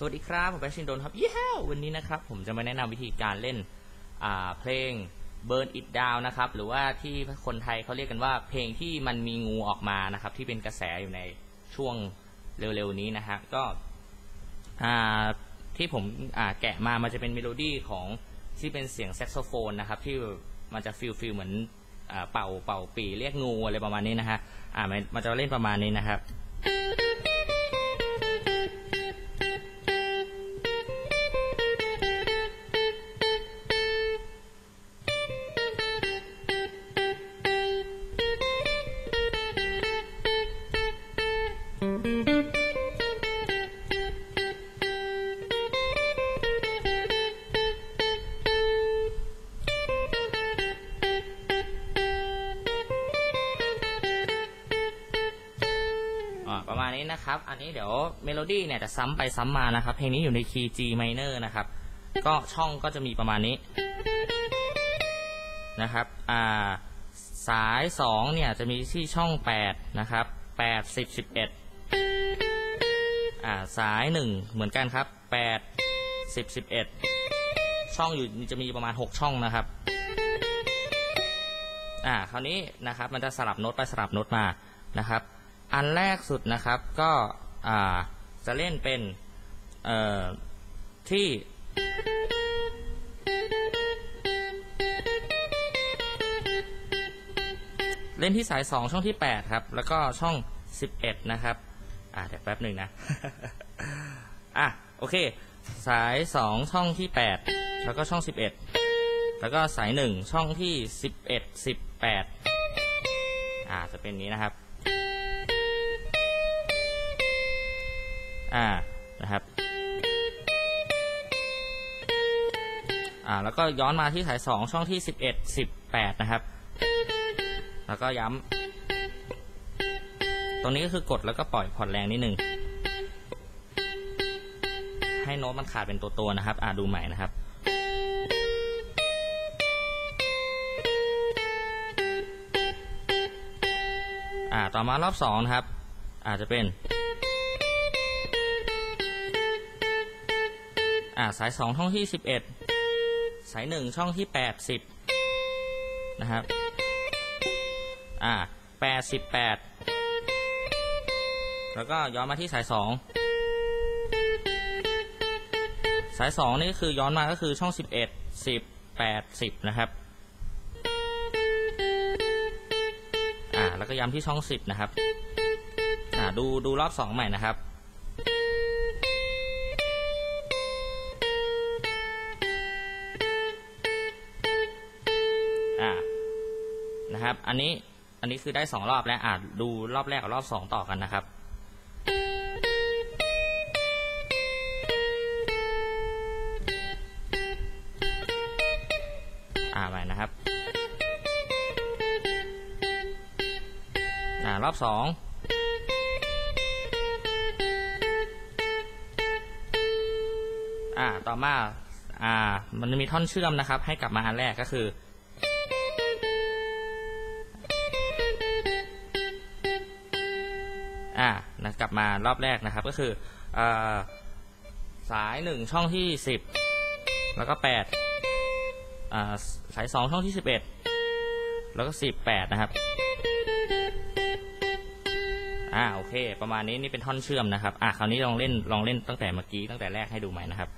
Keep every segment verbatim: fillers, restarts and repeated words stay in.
สวัสดีครับผมแบชินโดนครับยี่ห้าวันนี้นะครับผมจะมาแนะนำวิธีการเล่นเพลง Burn It Down นะครับหรือว่าที่คนไทยเขาเรียกกันว่าเพลงที่มันมีงูออกมานะครับที่เป็นกระแสอยู่ในช่วงเร็วๆนี้นะฮะก็ที่ผมแกะมามันจะเป็นเมโลดี้ของที่เป็นเสียงแซกโซโฟนนะครับที่มันจะฟิลฟิลเหมือนเป่าเป่าปีเรียกงูอะไรประมาณนี้นะฮะอ่ามันจะเล่นประมาณนี้นะครับประมาณนี้นะครับอันนี้เดี๋ยวเมโลดี้เนี่ยจะซ้ำไปซ้ำมานะครับเพลงนี้อยู่ในคีย์ G minor นะครับก็ช่องก็จะมีประมาณนี้นะครับอ่าสายสองเนี่ยจะมีที่ช่องแปดนะครับแปด สิบ สิบเอ็ดอ่าสายหนึ่งเหมือนกันครับแปด สิบ สิบเอ็ดช่องอยู่จะมีประมาณหกช่องนะครับอ่าคราวนี้นะครับมันจะสลับโน้ตไปสลับโน้ตมานะครับอันแรกสุดนะครับก็จะเล่นเป็นที่เล่นที่สายสองช่องที่แปดครับแล้วก็ช่องสิบเอ็ดนะครับอ่าเดี๋ยวแป๊บหนึ่งนะ อ่ะโอเคสายสองช่องที่แปดแล้วก็ช่องสิบเอ็ดแล้วก็สายหนึ่งช่องที่สิบเอ็ด สิบแปดอ่าจะเป็นนี้นะครับอ่านะครับอ่าแล้วก็ย้อนมาที่สายสองช่องที่สิบเอ็ด สิบแปดนะครับแล้วก็ย้ำตรงนี้ก็คือกดแล้วก็ปล่อยผ่อนแรงนิดนึงให้โน้ตมันขาดเป็นตัวตัวนะครับอ่าดูใหม่นะครับอ่าต่อมารอบสองนะครับอาจจะเป็นอ่าสายสองช่องที่สิบเอ็ดสายหนึ่งช่องที่แปดสิบนะครับอ่าแปด สิบแปดแล้วก็ย้อนมาที่สายสองสายสองนี่คือย้อนมาก็คือช่องสิบเอ็ด สิบ แปด สิบนะครับอ่าแล้วก็ย้ำที่ช่องสิบนะครับอ่าดูดูรอบสองใหม่นะครับนะครับอันนี้อันนี้คือได้สองรอบแล้วอ่ะดูรอบแรกกับรอบสองต่อกันนะครับอ่าไปนะครับอ่ารอบสองอ่าต่อมาอ่ามันจะมีท่อนเชื่อมนะครับให้กลับมาอันแรกก็คืออ่านะกลับมารอบแรกนะครับก็คืออ่าสายหนึ่งช่องที่สิบแล้วก็แปดอ่าสายสองช่องที่สิบเอ็ดแล้วก็สิบแปดนะครับอ่าโอเคประมาณนี้นี่เป็นท่อนเชื่อมนะครับอ่าคราวนี้ลองเล่นลองเล่นตั้งแต่เมื่อกี้ตั้งแต่แรกให้ดูใหม่นะครับ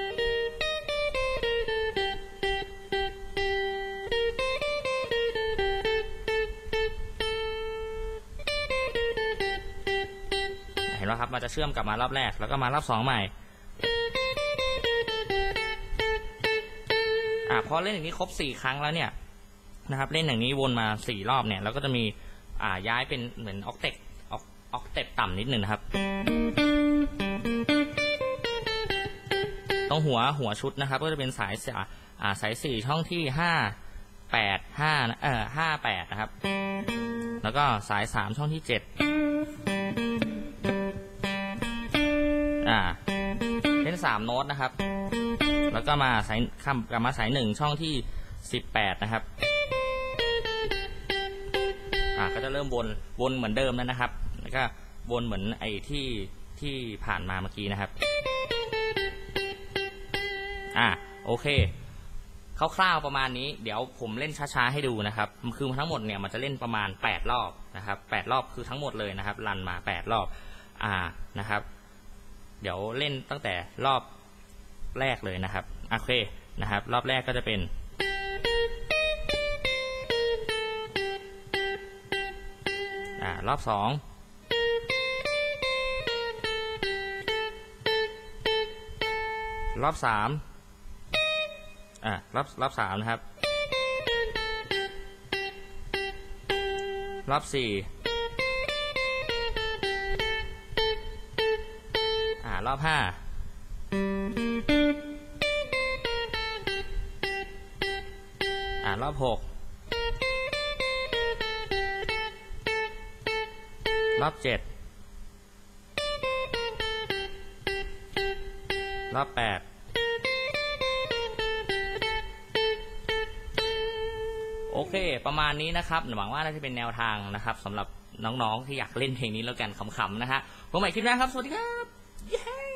เห็นไหมครับมันจะเชื่อมกลับมารอบแรกแล้วก็มารอบสองใหม่อ่าพอเล่นอย่างนี้ครบสี่ครั้งแล้วเนี่ยนะครับเล่นอย่างนี้วนมาสี่รอบเนี่ยแล้วก็จะมีอ่าย้ายเป็นเหมือนออกเทปออกออกเทปต่ำนิดหนึ่งนะครับตรงหัวหัวชุดนะครับก็จะเป็นสายอ่าสายสี่ช่องที่ห้า แปด ห้าเอ่อห้า แปดนะครับแล้วก็สายสามช่องที่เจ็ดอ่าเล่นสามโน้ตนะครับแล้วก็มาสายข้ามกลับมาสายหนึ่งช่องที่สิบแปดนะครับอ่าก็จะเริ่มวนวนเหมือนเดิมแล้วนะครับแล้วก็วนเหมือนไอ้ที่ที่ผ่านมาเมื่อกี้นะครับอ่ะโอเคคร่าวๆประมาณนี้เดี๋ยวผมเล่นช้าๆให้ดูนะครับคือทั้งหมดเนี่ยมันจะเล่นประมาณแปดรอบนะครับแปดรอบคือทั้งหมดเลยนะครับรันมาแปดรอบอ่านะครับเดี๋ยวเล่นตั้งแต่รอบแรกเลยนะครับโอเคนะครับรอบแรกก็จะเป็นอ่ารอบสองรอบสามอ่ารอบรอบสามนะครับรอบสี่อ่ารอบห้าอ่ารอบหกรอบเจ็ดรอบแปดโอเคประมาณนี้นะครับหวังว่าน่าจะเป็นแนวทางนะครับสำหรับน้องๆที่อยากเล่นเพลงนี้แล้วกันขำๆนะฮะพบใหม่คลิปหน้าครับสวัสดีครับ